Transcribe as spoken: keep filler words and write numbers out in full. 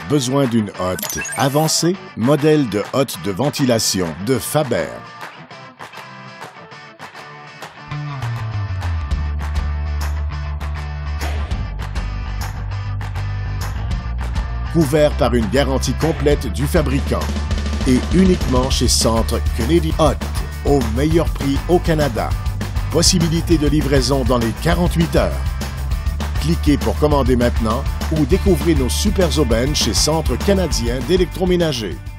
Besoin d'une hotte avancée? Modèle de hotte de ventilation de Faber. Couvert par une garantie complète du fabricant et uniquement chez Centre Kennedy Hott, au meilleur prix au Canada. Possibilité de livraison dans les quarante-huit heures. Cliquez pour commander maintenant ou découvrez nos super aubaines chez Centre canadien d'électroménager.